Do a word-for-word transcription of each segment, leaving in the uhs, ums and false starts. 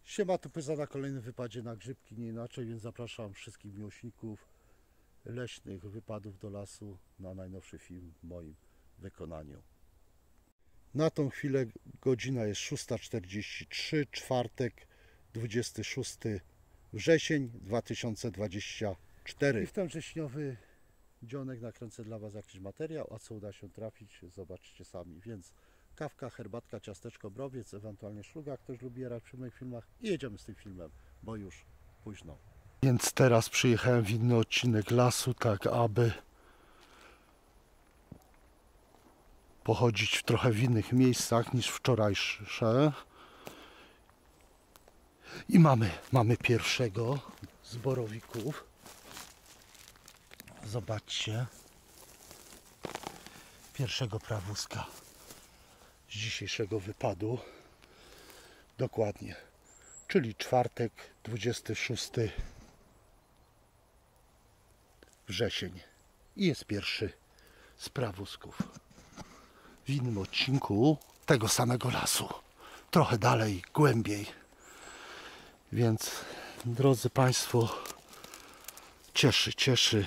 Siema, tu Pyza na kolejnym wypadzie na grzybki, nie inaczej, więc zapraszam wszystkich miłośników leśnych wypadów do lasu na najnowszy film w moim wykonaniu. Na tą chwilę godzina jest szósta czterdzieści trzy, czwartek, dwudziesty szósty wrzesień dwa tysiące dwudziesty czwarty. I w ten wrześniowy dzionek nakręcę dla Was jakiś materiał, a co uda się trafić, zobaczycie sami. Więc kawka, herbatka, ciasteczko, browiec, ewentualnie szluga, ktoś lubi jarać przy moich filmach i jedziemy z tym filmem, bo już późno. Więc teraz przyjechałem w inny odcinek lasu, tak aby pochodzić w trochę w innych miejscach niż wczorajsze. I mamy, mamy pierwszego z borowików. Zobaczcie. Pierwszego prawuska z dzisiejszego wypadu. Dokładnie. Czyli czwartek, dwudziesty szósty wrzesień. I jest pierwszy z prawusków. W innym odcinku tego samego lasu. Trochę dalej, głębiej. Więc, drodzy Państwo, cieszy, cieszy.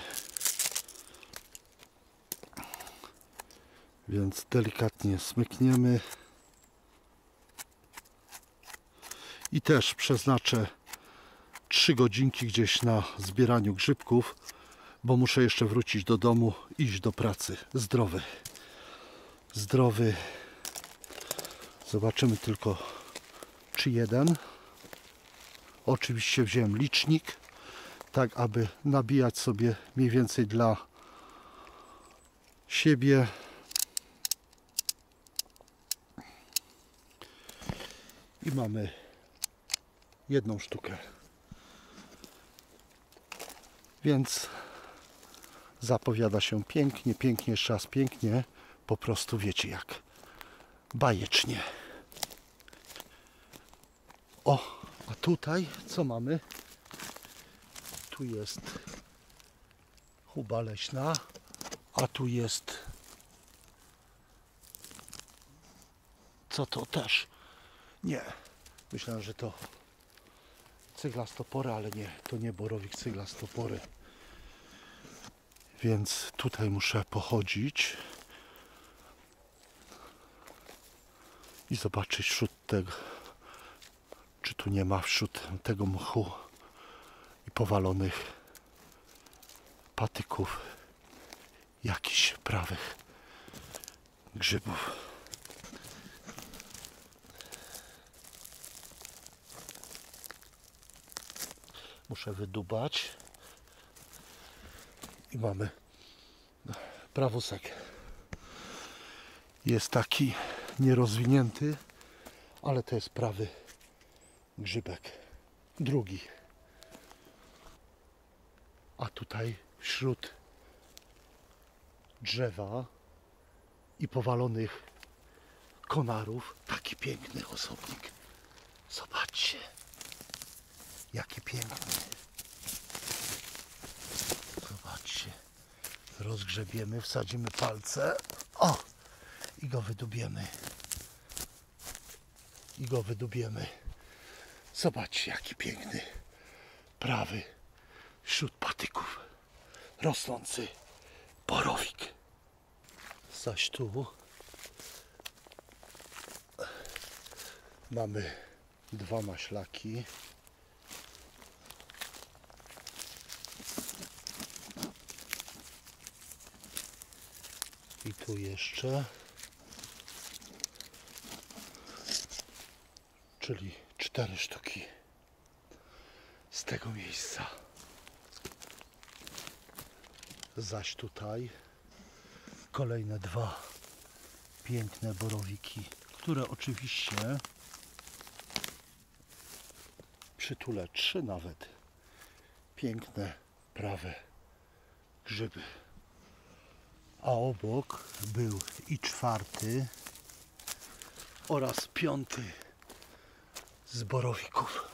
Więc delikatnie smykniemy. I też przeznaczę trzy godzinki gdzieś na zbieraniu grzybków, bo muszę jeszcze wrócić do domu i iść do pracy. Zdrowy. Zdrowy. Zobaczymy tylko, czy jeden. Oczywiście wziąłem licznik, tak aby nabijać sobie mniej więcej dla siebie. I mamy jedną sztukę. Więc zapowiada się pięknie, pięknie, jeszcze raz pięknie. Po prostu wiecie jak. Bajecznie. O, a tutaj co mamy? Tu jest chuba leśna, a tu jest... Co to też? Nie. Myślałem, że to cyglastopory, ale nie. To nie borowik, cyglastopory. Więc tutaj muszę pochodzić i zobaczyć wśród tego, czy tu nie ma wśród tego mchu i powalonych patyków jakichś prawych grzybów. Muszę wydubać. I mamy prawusek. Jest taki nierozwinięty, ale to jest prawy grzybek. Drugi. A tutaj wśród drzewa i powalonych konarów taki piękny osobnik. Zobaczcie. Jaki piękny. Zobaczcie. Rozgrzebiemy, wsadzimy palce. O! I go wydubiemy. I go wydubiemy. Zobaczcie, jaki piękny. Prawy wśród patyków rosnący borowik. Zaś tu mamy dwa maślaki. I tu jeszcze, czyli cztery sztuki z tego miejsca. Zaś tutaj kolejne dwa piękne borowiki, które oczywiście przytulę trzy nawet piękne prawe grzyby. A obok był i czwarty oraz piąty z borowików.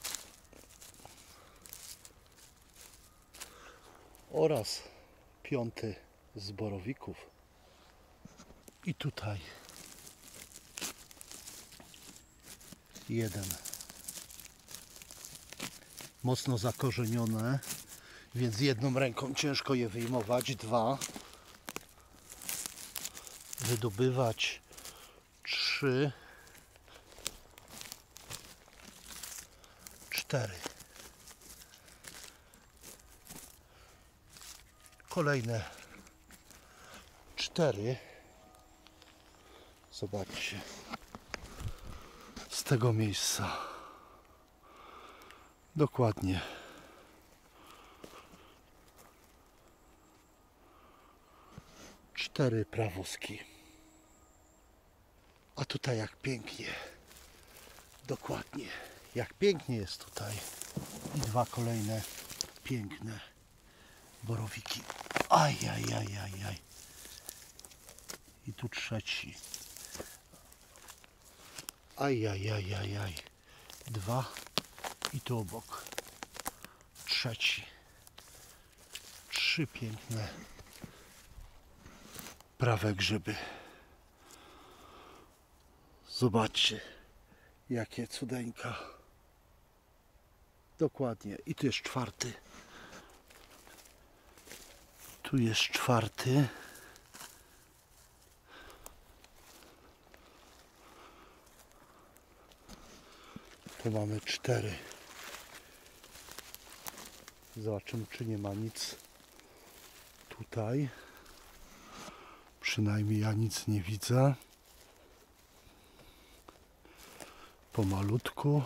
Oraz piąty z borowików. I tutaj. Jeden mocno zakorzenione, więc jedną ręką ciężko je wyjmować. Dwa, wydobywać. Trzy, cztery. Kolejne cztery. Zobaczcie. Z tego miejsca. Dokładnie. Cztery prawózki. A tutaj jak pięknie. Dokładnie. Jak pięknie jest tutaj. I dwa kolejne piękne borowiki. Aj, aj, aj, aj, aj. I tu trzeci. Aj, aj, aj, aj, aj. Dwa. I tu obok. Trzeci. Trzy piękne prawe grzyby. Zobaczcie, jakie cudeńka. Dokładnie. I tu jest czwarty. Tu jest czwarty. Tu mamy cztery. Zobaczymy, czy nie ma nic tutaj. Przynajmniej ja nic nie widzę. Pomalutku.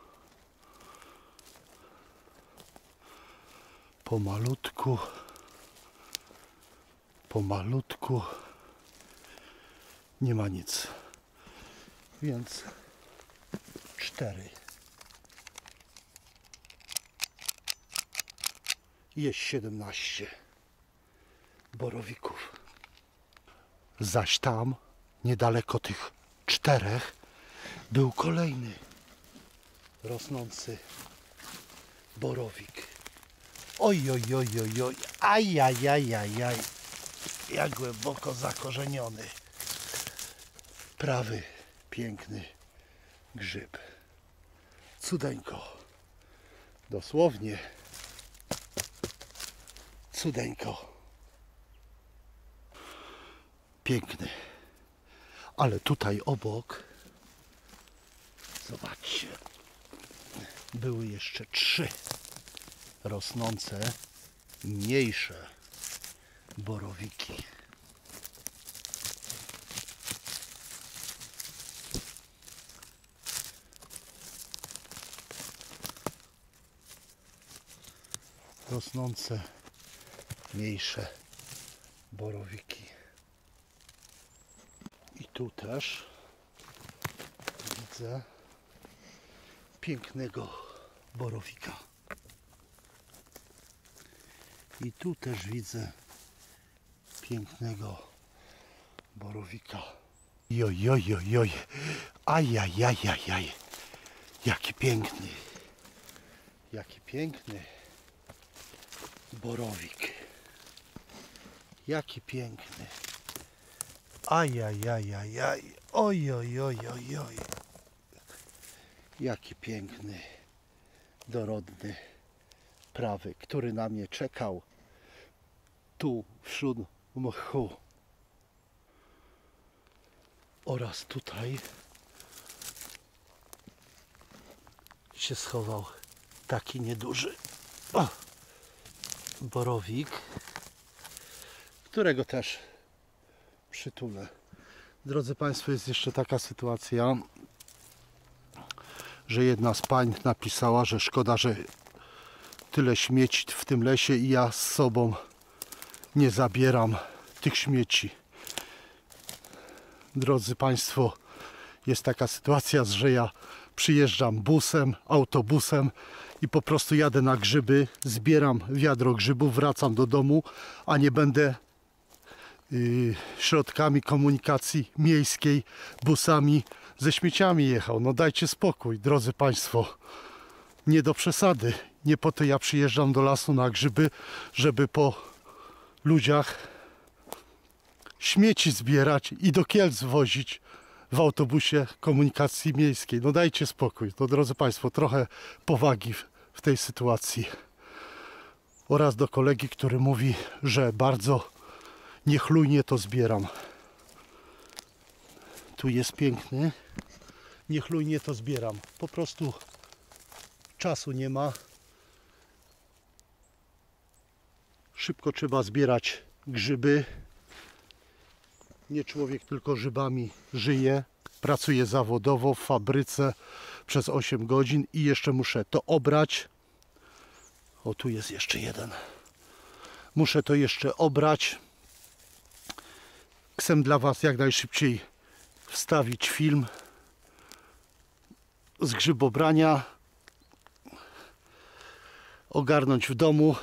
Pomalutku. Pomalutku. Nie ma nic. Więc cztery. Jest siedemnaście borowików. Zaś tam, niedaleko tych czterech, był kolejny rosnący borowik. Oj, oj, oj, oj, oj, aj, aj, aj, aj, aj. Jak głęboko zakorzeniony. Prawy, piękny grzyb. Cudeńko. Dosłownie cudeńko. Piękny. Ale tutaj obok, zobaczcie, były jeszcze trzy rosnące, mniejsze borowiki. Rosnące, mniejsze borowiki. I tu też widzę pięknego borowika. I tu też widzę pięknego borowika. Joj, joj, joj, joj. Aj, aj, aj, aj, aj. Jaki piękny. Jaki piękny borowik. Jaki piękny. Aj, aj, aj, aj, aj. Oj, oj, oj, oj, oj. Jaki piękny, dorodny, prawy, który na mnie czekał tu wśród mchu. Oraz tutaj się schował taki nieduży o, borowik, którego też przytulę. Drodzy Państwo, jest jeszcze taka sytuacja, że jedna z pań napisała, że szkoda, że tyle śmieci w tym lesie i ja z sobą nie zabieram tych śmieci. Drodzy Państwo, jest taka sytuacja, że ja przyjeżdżam busem, autobusem i po prostu jadę na grzyby, zbieram wiadro grzybów, wracam do domu, a nie będę yy, środkami komunikacji miejskiej, busami ze śmieciami jechał. No dajcie spokój, drodzy Państwo. Nie do przesady. Nie po to ja przyjeżdżam do lasu na grzyby, żeby po ludziach śmieci zbierać i do Kielc wozić w autobusie komunikacji miejskiej. No dajcie spokój. No drodzy Państwo, trochę powagi w, w tej sytuacji. Oraz do kolegi, który mówi, że bardzo niechlujnie to zbieram. Tu jest piękny. Niechlujnie to zbieram. Po prostu czasu nie ma. Szybko trzeba zbierać grzyby. Nie człowiek tylko grzybami żyje. Pracuję zawodowo w fabryce przez osiem godzin i jeszcze muszę to obrać. O, tu jest jeszcze jeden. Muszę to jeszcze obrać. Chcę dla Was jak najszybciej wstawić film z grzybobrania, ogarnąć w domu,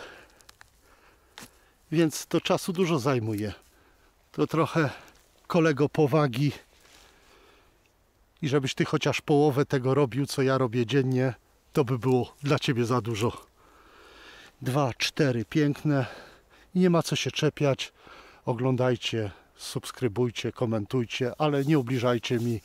więc to czasu dużo zajmuje. To trochę, kolego, powagi i żebyś Ty chociaż połowę tego robił, co ja robię dziennie, to by było dla Ciebie za dużo. Dwa, cztery, piękne i nie ma co się czepiać. Oglądajcie, subskrybujcie, komentujcie, ale nie ubliżajcie mi.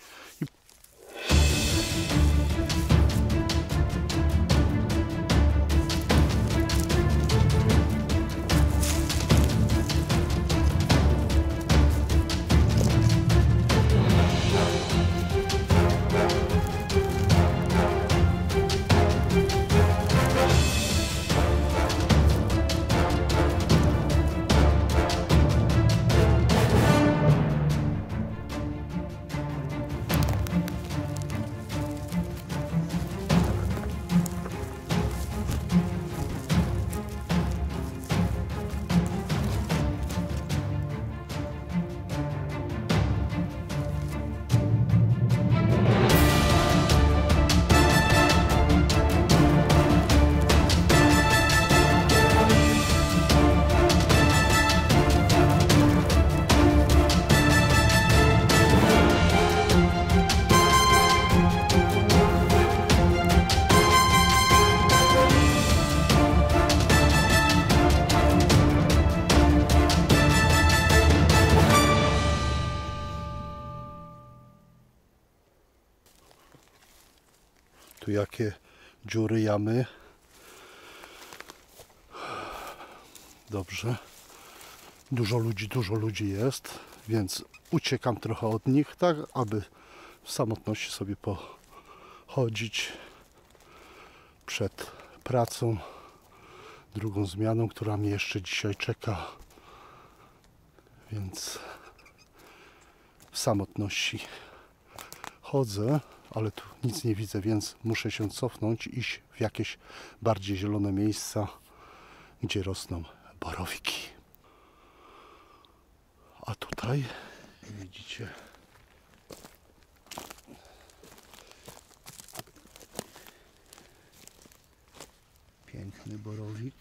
Tu jakie dziury, jamy. Dobrze. Dużo ludzi, dużo ludzi jest, więc uciekam trochę od nich, tak aby w samotności sobie pochodzić przed pracą, drugą zmianą, która mnie jeszcze dzisiaj czeka. Więc w samotności chodzę, ale tu nic nie widzę, więc muszę się cofnąć, iść w jakieś bardziej zielone miejsca, gdzie rosną borowiki. A tutaj widzicie piękny borowik.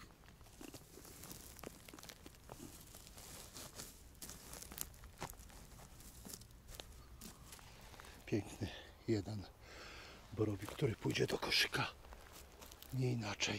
Piękny jeden borowik, który pójdzie do koszyka. Nie inaczej.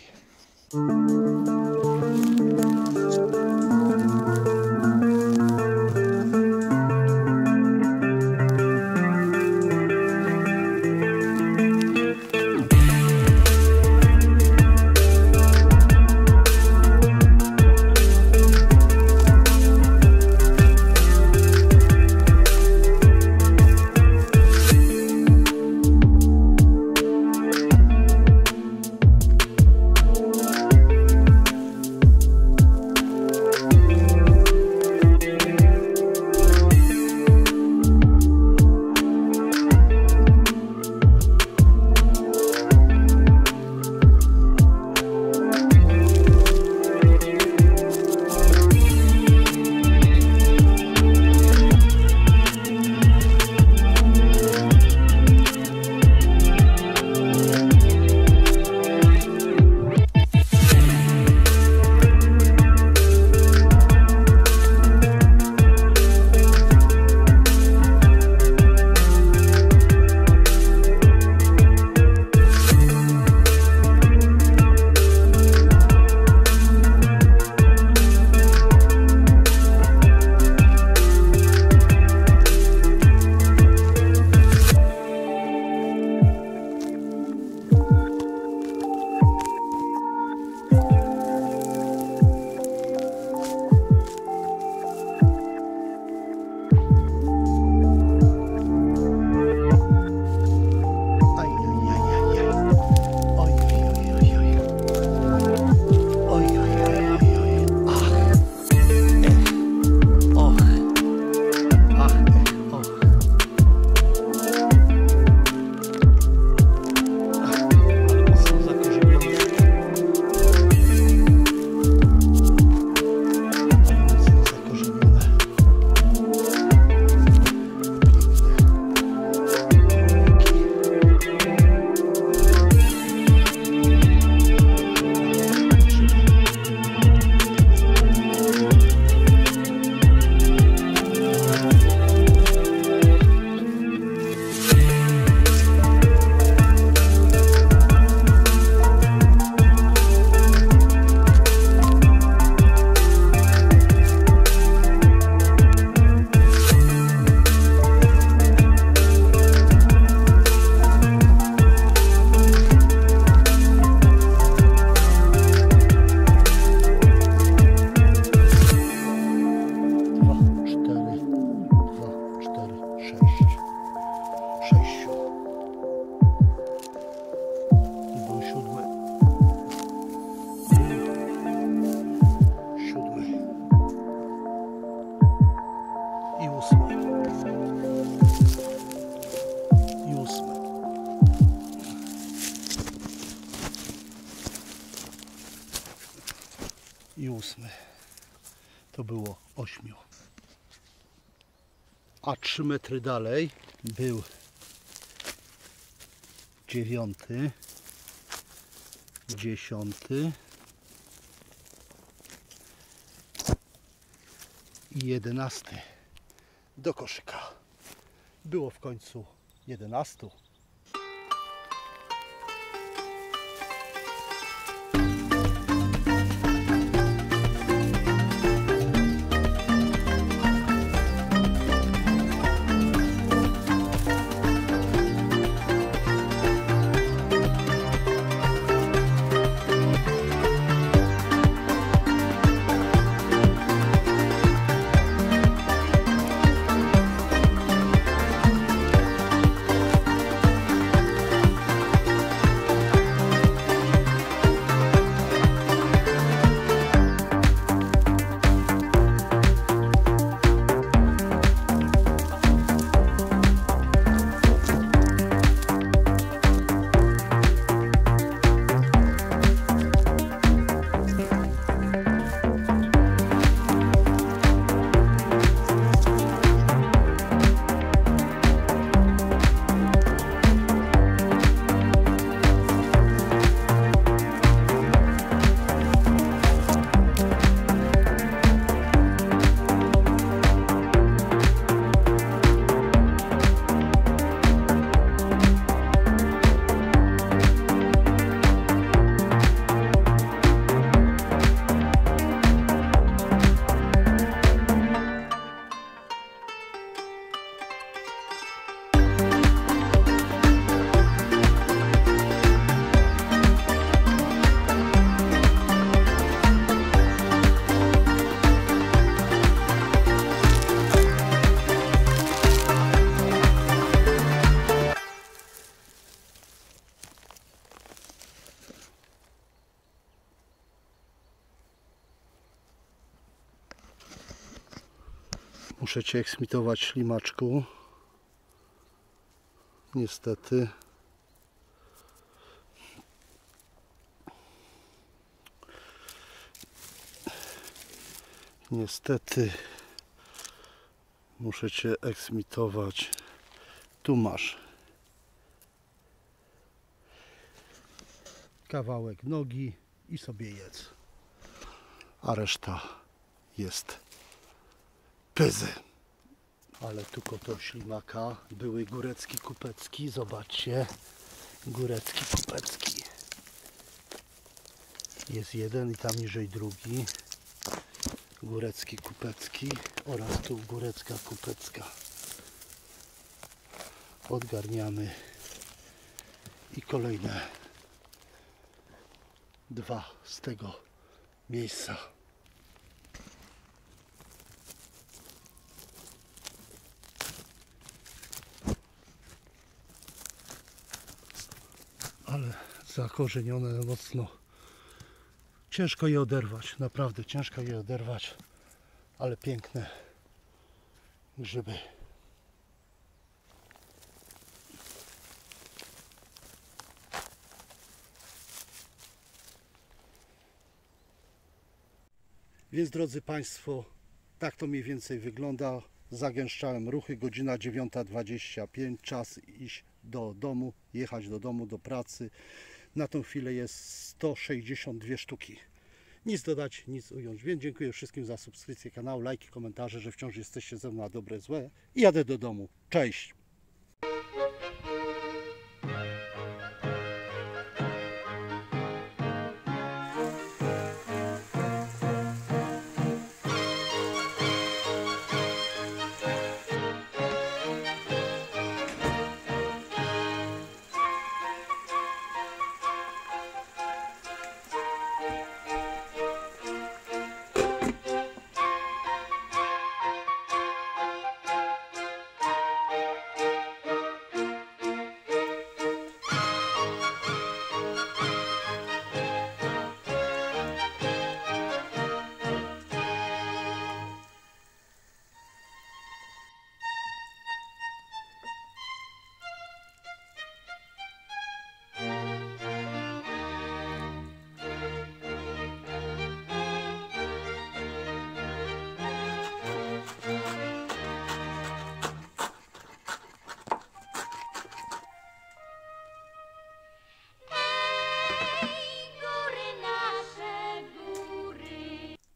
i ósmy. To było ośmiu. A trzy metry dalej był dziewiąty, dziesiąty i jedenasty do koszyka. Było w końcu jedenastu. Muszę Cię eksmitować, ślimaczku. Niestety. Niestety. Muszę Cię eksmitować. Tu masz kawałek nogi i sobie jedz. A reszta jest pyzy. Ale tu koto ślimaka. Były górecki kupecki. Zobaczcie. Górecki kupecki. Jest jeden i tam niżej drugi. Górecki kupecki oraz tu górecka kupecka. Odgarniamy i kolejne dwa z tego miejsca. Ale zakorzenione mocno. Ciężko je oderwać, naprawdę ciężko je oderwać, ale piękne grzyby. Więc drodzy Państwo, tak to mniej więcej wygląda. Zagęszczałem ruchy, godzina dziewiąta dwadzieścia pięć, czas iść do domu, jechać do domu, do pracy. Na tą chwilę jest sto sześćdziesiąt dwie sztuki. Nic dodać, nic ująć. Więc dziękuję wszystkim za subskrypcję kanału, lajki, komentarze, że wciąż jesteście ze mną na dobre, złe. I jadę do domu. Cześć!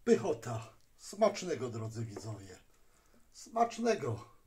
pychota. Smacznego, drodzy widzowie. Smacznego.